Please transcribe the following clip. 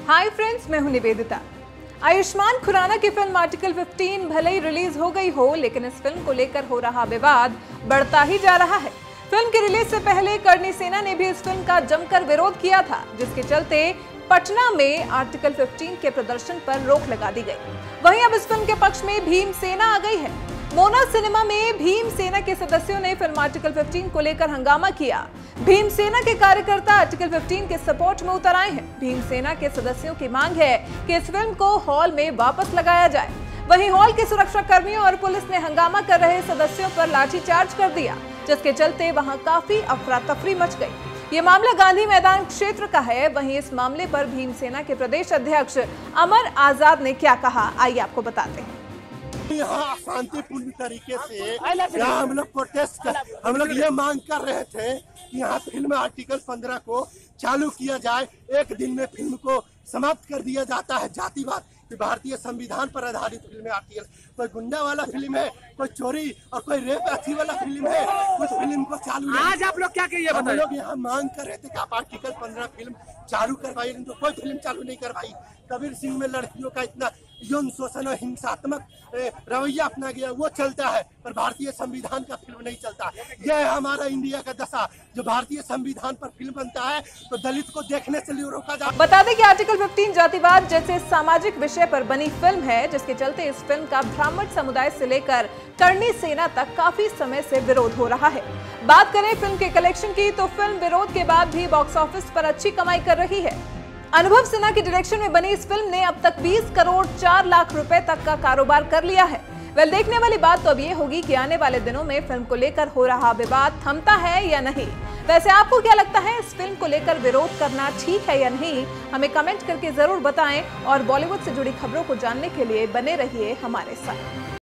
Hi friends, मैं हूं निवेदिता। आयुष्मान खुराना की फिल्म आर्टिकल 15 भले ही रिलीज हो गई हो, लेकिन इस फिल्म को लेकर हो रहा विवाद बढ़ता ही जा रहा है। फिल्म की रिलीज से पहले करणी सेना ने भी इस फिल्म का जमकर विरोध किया था, जिसके चलते पटना में आर्टिकल 15 के प्रदर्शन पर रोक लगा दी गई। वहीं अब इस फिल्म के पक्ष में भीम सेना आ गई है। मोना सिनेमा में भीम सेना के सदस्यों ने फिल्म आर्टिकल 15 को लेकर हंगामा किया। भीम सेना के कार्यकर्ता आर्टिकल 15 के सपोर्ट में उतर आए हैं। भीम सेना के सदस्यों की मांग है कि इस फिल्म को हॉल में वापस लगाया जाए। वहीं हॉल के सुरक्षा कर्मियों और पुलिस ने हंगामा कर रहे सदस्यों पर लाठीचार्ज कर दिया, जिसके चलते वहां काफी अफरा तफरी मच गई। ये मामला गांधी मैदान क्षेत्र का है। वहीं इस मामले पर भीम सेना के प्रदेश अध्यक्ष अमर आजाद ने क्या कहा, आइए आपको बताते हैं। यहाँ शांतिपूर्ण तरीके से यहाँ हम लोग प्रोटेस्ट कर, हम लोग ये मांग कर रहे थे कि यहाँ फिल्म आर्टिकल 15 को चालू किया जाए। एक दिन में फिल्म को समाप्त कर दिया जाता है। जातिवाद कि भारतीय संविधान पर आधारित फिल्म आर्टिकल, कोई गुंडा वाला फिल्म है, कोई चोरी और कोई रेप अथी वाला फिल्म है, उस फिल्म को चालू। आज आप लोग क्या कहिए हम लोग यहाँ मांग कर रहे थे कि आप आर्टिकल 15 फिल्म चालू करवाइए, तो कोई फिल्म चालू नहीं करवाई। कबीर सिंह में लड़कियों का इतना यौन शोषण और हिंसात्मक रवैया अपना गया, वो चलता है, पर भारतीय संविधान का फिल्म नहीं चलता। यह है हमारा इंडिया का दशा। जो भारतीय संविधान पर फिल्म बनता है तो दलित को देखने से रोका जाता है। बता दें कि आर्टिकल 15 जातिवाद जैसे सामाजिक विषय पर बनी फिल्म है, जिसके चलते इस फिल्म का ब्राह्मण समुदाय से लेकर करणी सेना तक काफी समय से विरोध हो रहा है। बात करें फिल्म के कलेक्शन की, तो फिल्म विरोध के बाद भी बॉक्स ऑफिस पर अच्छी कमाई कर रही है। अनुभव सिन्हा की डायरेक्शन में बनी इस फिल्म ने अब तक 20 करोड़ 4 लाख रुपए तक का कारोबार कर लिया है। वेल, देखने वाली बात तो अब ये होगी कि आने वाले दिनों में फिल्म को लेकर हो रहा विवाद थमता है या नहीं। वैसे आपको क्या लगता है, इस फिल्म को लेकर विरोध करना ठीक है या नहीं? हमें कमेंट करके जरूर बताएं और बॉलीवुड से जुड़ी खबरों को जानने के लिए बने रहिए हमारे साथ।